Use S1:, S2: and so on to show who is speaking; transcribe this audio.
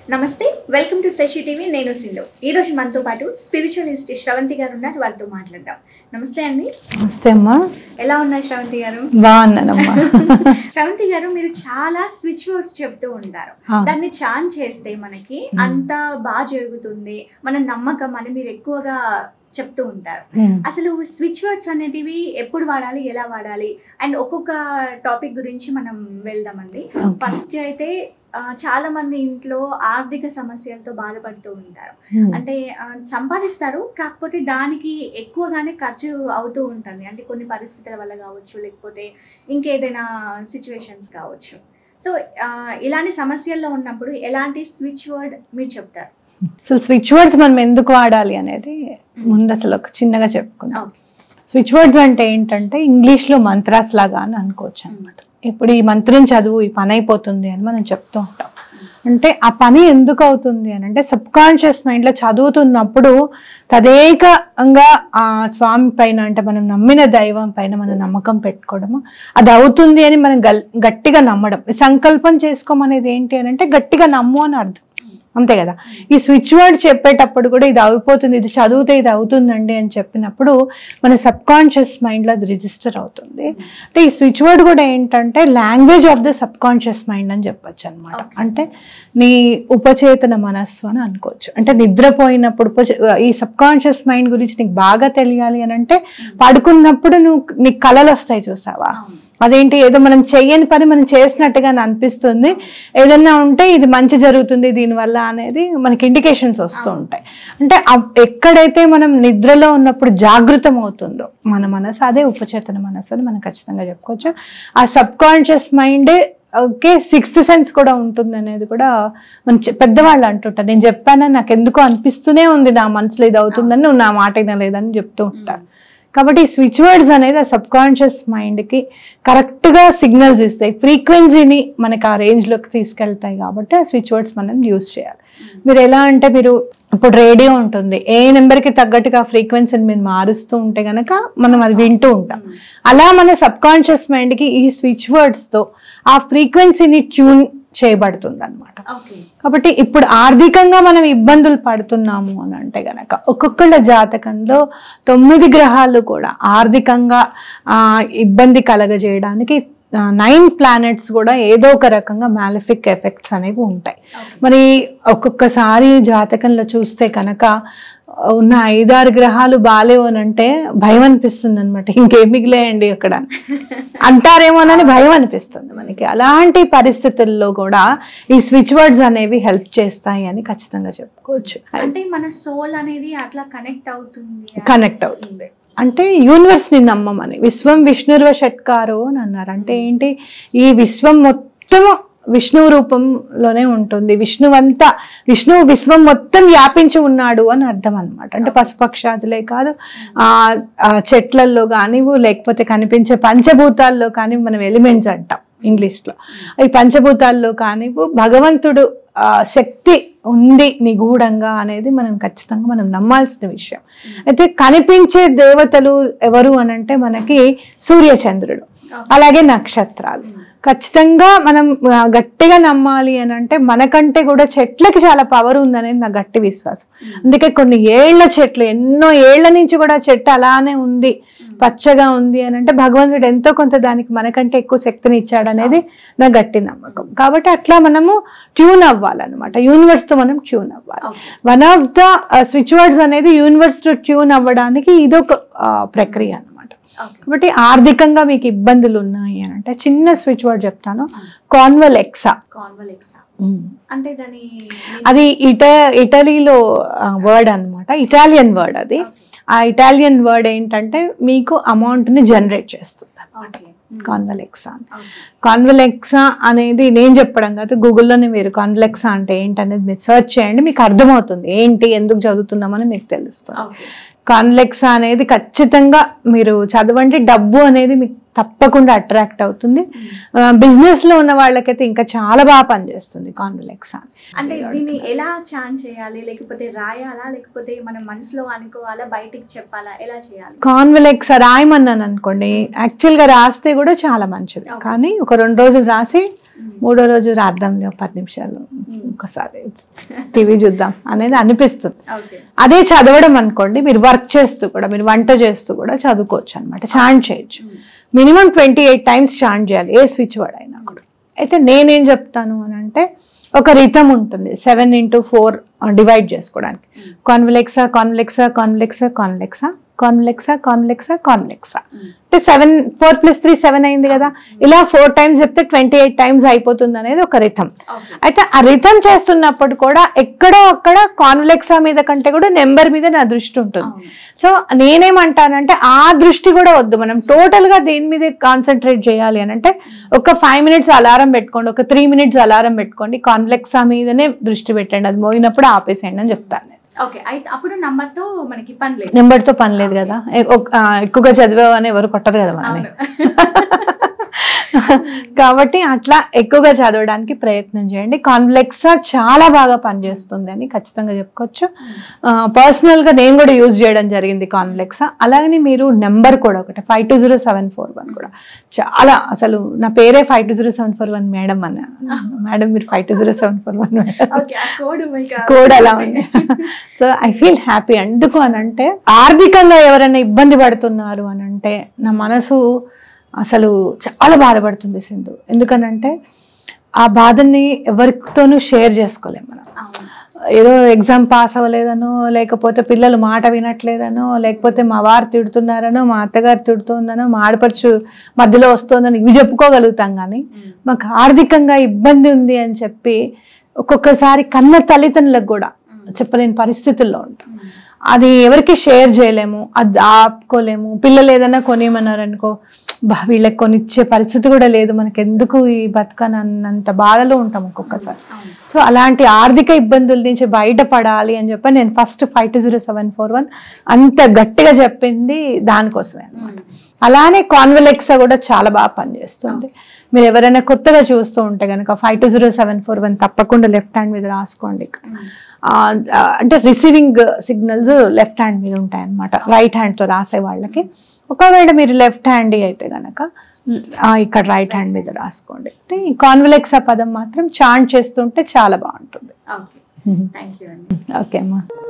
S1: నమస్తే, welcome to ససి TV. నేను సింధు. ఈ రోజు మనతో పాటు స్పిరిచువలిస్ట్ శ్రవంతి గారు ఉన్నారు. వారితో మాట్లాడదాం. నమస్తే అండి.
S2: నమస్తే అమ్మా.
S1: ఎలా ఉన్నారు శ్రవంతి గారు?
S2: బాగున్నానమ్మా.
S1: శ్రవంతి గారు, మీరు చాలా స్విచ్ వర్డ్స్ చెప్తూ ఉంటారు. దాన్ని చాన్ చేస్తే మనకి అంత బాగా జరుగుతుంది, మన నమ్మకం అని మీరు ఎక్కువగా చెప్తూ ఉంటారు. అసలు స్విచ్ వర్డ్స్ అనేటివి ఎప్పుడు వాడాలి, ఎలా వాడాలి, అండ్ ఒక్కొక్క టాపిక్ గురించి మనం వెళ్దామండి. ఫస్ట్ అయితే చాలా మంది ఇంట్లో ఆర్థిక సమస్యలతో బాధపడుతూ ఉంటారు. అంటే సంపాదిస్తారు, కాకపోతే దానికి ఎక్కువగానే ఖర్చు అవుతూ ఉంటుంది. అంటే కొన్ని పరిస్థితుల వల్ల కావచ్చు, లేకపోతే ఇంకేదైనా సిచ్యువేషన్స్ కావచ్చు. సో ఇలాంటి సమస్యల్లో ఉన్నప్పుడు ఎలాంటి స్విచ్ వర్డ్ మీరు చెప్తారు?
S2: అసలు స్విచ్ వర్డ్స్ మనం ఎందుకు వాడాలి అనేది ముందు అసలు ఒక చిన్నగా చెప్పుకుందాం. స్విచ్ వర్డ్స్ అంటే ఏంటంటే ఇంగ్లీష్లో మంత్రాస్ లాగా అని అనుకోవచ్చు అనమాట. ఇప్పుడు ఈ మంత్రం చదువు, ఈ పని అయిపోతుంది అని మనం చెప్తూ ఉంటాం. అంటే ఆ పని ఎందుకు అవుతుంది అని అంటే సబ్ కాన్షియస్ మైండ్లో చదువుతున్నప్పుడు తదేకంగా ఆ స్వామి పైన, అంటే మనం నమ్మిన దైవం పైన మనం నమ్మకం పెట్టుకోవడము, అది అవుతుంది అని మనం గట్టిగా నమ్మడం. సంకల్పం చేసుకోమనేది ఏంటి అని అంటే గట్టిగా నమ్ము అని అర్థం, అంతే కదా. ఈ స్విచ్ వర్డ్ చెప్పేటప్పుడు కూడా ఇది అయిపోతుంది, ఇది చదివితే ఇది అవుతుందండి అని చెప్పినప్పుడు మన సబ్ కాన్షియస్ మైండ్లో అది రిజిస్టర్ అవుతుంది. అంటే ఈ స్విచ్ వర్డ్ కూడా ఏంటంటే language of the subconscious mind అని చెప్పొచ్చు అనమాట. అంటే నీ ఉపచేతన మనస్సు అని అనుకోవచ్చు. అంటే నిద్రపోయినప్పుడు ఈ సబ్ కాన్షియస్ మైండ్ గురించి నీకు బాగా తెలియాలి అని అంటే పడుకున్నప్పుడు నీకు కళలు వస్తాయి, చూసావా? అదేంటి, ఏదో మనం చెయ్యని పని మనం చేసినట్టుగా అనిపిస్తుంది, ఏదన్నా ఉంటే ఇది మంచి జరుగుతుంది దీనివల్ల అనేది మనకి ఇండికేషన్స్ వస్తూ ఉంటాయి. అంటే ఎక్కడైతే మనం నిద్రలో ఉన్నప్పుడు జాగృతం అవుతుందో మన మనసు, అదే ఉపచేతన మనసు అని మనం ఖచ్చితంగా చెప్పుకోవచ్చు. ఆ సబ్ కాన్షియస్ మైండే ఓకే, సిక్స్త్ సెన్స్ కూడా ఉంటుంది అనేది కూడా మన పెద్దవాళ్ళు అంటుంటారు. నేను చెప్పానని నాకు ఎందుకో అనిపిస్తూనే ఉంది, నా మనసులో ఇది అవుతుందని, నువ్వు నా మాట వినలేదని చెప్తూ ఉంటారు. కాబట్టి స్విచ్ వర్డ్స్ అనేది ఆ సబ్ కాన్షియస్ మైండ్కి కరెక్ట్గా సిగ్నల్స్ ఇస్తాయి, ఫ్రీక్వెన్సీని మనకి ఆ రేంజ్లోకి తీసుకెళ్తాయి. కాబట్టి ఆ స్విచ్ వర్డ్స్ మనం యూజ్ చేయాలి. మీరు ఎలా అంటే, మీరు ఇప్పుడు రేడియో ఉంటుంది, ఏ నెంబర్కి తగ్గట్టుగా ఫ్రీక్వెన్సీని మీరు మారుస్తూ ఉంటే కనుక మనం అది వింటూ ఉంటాం. అలా మన సబ్ కాన్షియస్ మైండ్కి ఈ స్విచ్ వర్డ్స్తో ఆ ఫ్రీక్వెన్సీని ట్యూన్ చేయబడుతుంది అనమాట. కాబట్టి ఇప్పుడు ఆర్థికంగా మనం ఇబ్బందులు పడుతున్నాము అని అంటే గనక ఒక్కొక్కళ్ళ జాతకంలో 9 గ్రహాలు కూడా ఆర్థికంగా ఇబ్బంది కలగజేయడానికి 9 ప్లానెట్స్ కూడా ఏదో ఒక రకంగా మ్యాలిఫిక్ ఎఫెక్ట్స్ అనేవి ఉంటాయి. మరి ఒక్కొక్కసారి జాతకంలో చూస్తే కనుక ఉన్న 5-6 గ్రహాలు బాలేవు అని అంటే భయం అనిపిస్తుంది అనమాట. ఇంకేం మిగిలేయండి అక్కడ అంటారేమోనని భయం అనిపిస్తుంది మనకి. అలాంటి పరిస్థితుల్లో కూడా ఈ స్విచ్ వర్డ్స్ అనేవి హెల్ప్ చేస్తాయి అని ఖచ్చితంగా చెప్పుకోవచ్చు.
S1: అంటే మన సోల్ అనేది అట్లా కనెక్ట్ అవుతుంది.
S2: అంటే యూనివర్స్ ని నమ్మమని, విశ్వం విష్ణుర్వ షట్కారో అని అన్నారు. అంటే ఏంటి, ఈ విశ్వం మొత్తము విష్ణువు రూపంలోనే ఉంటుంది, విష్ణువు విశ్వం మొత్తం వ్యాపించి ఉన్నాడు అని అర్థం అనమాట. అంటే పశుపక్షాదులే కాదు, చెట్లల్లో కానివ్వు, లేకపోతే కనిపించే పంచభూతాల్లో కానీ, మనం ఎలిమెంట్స్ అంటాం ఇంగ్లీష్లో, ఈ పంచభూతాల్లో కానివ్వు భగవంతుడు శక్తి ఉంది నిగూఢంగా అనేది మనం ఖచ్చితంగా మనం నమ్మాల్సిన విషయం. అయితే కనిపించే దేవతలు ఎవరు అని అంటే మనకి సూర్యచంద్రుడు, అలాగే నక్షత్రాలు. ఖచ్చితంగా మనం గట్టిగా నమ్మాలి అని అంటే మనకంటే కూడా చెట్లకి చాలా పవర్ ఉందనేది నా గట్టి విశ్వాసం. అందుకే కొన్ని చెట్లు, ఎన్నో ఏళ్ల నుంచి కూడా చెట్టు అలానే ఉంది, పచ్చగా ఉంది అని అంటే భగవంతుడు ఎంతో కొంత దానికి మనకంటే ఎక్కువ శక్తిని ఇచ్చాడనేది నా గట్టి నమ్మకం. కాబట్టి అట్లా మనము ట్యూన్ అవ్వాలన్నమాట, యూనివర్స్తో మనం ట్యూన్ అవ్వాలి. One of the switch words అనేది యూనివర్స్తో ట్యూన్ అవ్వడానికి ఇదొక ప్రక్రియ అనమాట. కాబట్టి ఆర్థికంగా మీకు ఇబ్బందులు ఉన్నాయి అని అంటే చిన్న స్విచ్ వర్డ్ చెప్తాను, కాన్వలెక్సా.
S1: అంటే
S2: అది ఇటలీలో వర్డ్ అనమాట, ఇటాలియన్ వర్డ్ అది. ఆ ఇటాలియన్ వర్డ్ ఏంటంటే మీకు అమౌంట్ని జనరేట్ చేస్తుంది అనమాట. కాన్వలెక్సా అనేది నేను చెప్పడం కాదు, గూగుల్లోనే మీరు కాన్వలెక్సా అంటే ఏంటనేది మీరు సెర్చ్ చేయండి, మీకు అర్థమవుతుంది ఏంటి, ఎందుకు చదువుతున్నామని మీకు తెలుస్తుంది. కాన్వలెక్సా అనేది ఖచ్చితంగా మీరు చదవండి, డబ్బు అనేది మీకు తప్పకుండా అట్రాక్ట్ అవుతుంది. బిజినెస్ లో ఉన్న వాళ్ళకైతే ఇంకా చాలా బాగా పనిచేస్తుంది కాన్వలెక్సా.
S1: అంటే దీన్ని ఎలా చాన్ చేయాలి, లేకపోతే రాయాలా, లేకపోతే మనం మనసులో అనుకోవాలా, బయటికి చెప్పాలా, ఎలా చేయాలి?
S2: కాన్వలెక్సా రాయమన్నాను అనుకోండి, యాక్చువల్ గా రాస్తే కూడా చాలా మంచిది, కానీ ఒక 2 రోజులు రాసి మూడో రోజు రాద్దాంలే 10 నిమిషాలు ఒకసారి టీవీ చూద్దాం అనేది అనిపిస్తుంది. అదే చదవడం అనుకోండి, మీరు వర్క్ చేస్తూ కూడా, మీరు వంట చేస్తూ కూడా చదువుకోవచ్చు అనమాట, చాంట్ చేయొచ్చు. మినిమం 28 టైమ్స్ చాంట్ చేయాలి ఏ స్విచ్ వర్డ్ అయినా కూడా. అయితే నేనేం చెప్తాను అని అంటే, ఒక రిథమ్ ఉంటుంది 7 into 4 డివైడ్ చేసుకోవడానికి. కాన్వెలెక్సా కాన్వెలెక్సా కాన్వెలెక్సా కాన్వెలెక్సా కాన్వెలెక్సా కాన్వెలెక్సా కాన్వెలెక్సా అంటే 4 + 3 7 అయింది కదా. ఇలా 4 టైమ్స్ చెప్తే 28 టైమ్స్ అయిపోతుంది అనేది ఒక రిథమ్. అయితే ఆ రిథమ్ చేస్తున్నప్పుడు కూడా ఎక్కడో అక్కడ కాన్వెలెక్సా మీద కంటే కూడా నెంబర్ మీద నా దృష్టి ఉంటుంది. సో నేనేమంటానంటే ఆ దృష్టి కూడా వద్దు, మనం టోటల్ గా దేని మీద కాన్సన్ట్రేట్ చేయాలి అని అంటే ఒక 5 minutes అలారం పెట్టుకోండి, ఒక 3 minutes అలారం పెట్టుకోండి, కాన్వెలెక్సా మీదనే దృష్టి పెట్టండి, అది మోగినప్పుడు ఆపేసేయండి అని చెప్తాను.
S1: ఓకే, అయితే అప్పుడు నెంబర్తో మనకి పని లేదు,
S2: నెంబర్తో పని లేదు కదా. ఎక్కువగా చదివావని ఎవరు కొట్టరు కదా మనని. కాబట్టి అట్లా ఎక్కువగా చదవడానికి ప్రయత్నం చేయండి. కాన్వెలెక్సా చాలా బాగా పనిచేస్తుంది అని ఖచ్చితంగా చెప్పుకోవచ్చు. పర్సనల్గా నేను కూడా యూజ్ చేయడం జరిగింది కాన్వెలెక్సా. అలాగని మీరు నెంబర్ కూడా ఒకటి 520741 కూడా చాలా, అసలు నా పేరే 520741 మేడం అన్న. మేడం మీరు 520741 కోడ్ అలా ఉంది. So I feel happy. ఎందుకు అని అంటే, ఆర్థికంగా ఎవరైనా ఇబ్బంది పడుతున్నారు అని అంటే నా మనసు అసలు చాలా బాధపడుతుంది సింధు. ఎందుకనంటే ఆ బాధని ఎవరితోనూ షేర్ చేసుకోలేము మనం. ఏదో ఎగ్జామ్ పాస్ అవ్వలేదనో, లేకపోతే పిల్లలు మాట వినట్లేదనో, లేకపోతే మా వారు తిడుతున్నారనో, మా అత్తగారు తిడుతుందనో, మా ఆడపడుచు మధ్యలో వస్తుందని ఇవి చెప్పుకోగలుగుతాం. కానీ మాకు ఆర్థికంగా ఇబ్బంది ఉంది అని చెప్పి ఒక్కొక్కసారి కన్న తల్లిదండ్రులకు కూడా చెప్పలేని పరిస్థితుల్లో ఉంటాం. అది ఎవరికి షేర్ చేయలేము, అది ఆపుకోలేము. పిల్లలు ఏదైనా కొనిమన్నారనుకో, వీళ్ళకి కొనిచ్చే పరిస్థితి కూడా లేదు, మనకి ఎందుకు ఈ బతకనన్నంత బాధలో ఉంటాం ఒక్కొక్కసారి. సో అలాంటి ఆర్థిక ఇబ్బందుల నుంచి బయటపడాలి అని చెప్పి నేను ఫస్ట్ 520741 అంత గట్టిగా చెప్పింది దానికోసమే అనమాట. అలానే కాన్వెలెక్సా కూడా చాలా బాగా పనిచేస్తుంది. మీరు ఎవరైనా కొత్తగా చూస్తూ ఉంటే కనుక 520741 తప్పకుండా లెఫ్ట్ హ్యాండ్ మీద రాసుకోండి. అంటే రిసీవింగ్ సిగ్నల్స్ లెఫ్ట్ హ్యాండ్ మీద ఉంటాయి అన్నమాట, రైట్ హ్యాండ్తో రాసే వాళ్ళకి. ఒకవేళ మీరు లెఫ్ట్ హ్యాండ్ అయితే కనుక ఇక్కడ రైట్ హ్యాండ్ మీద రాసుకోండి. ఈ కాన్వెలెక్సా పదం మాత్రం చాంట్ చేస్తుంటే చాలా బాగుంటుంది.
S1: ఓకే అమ్మా.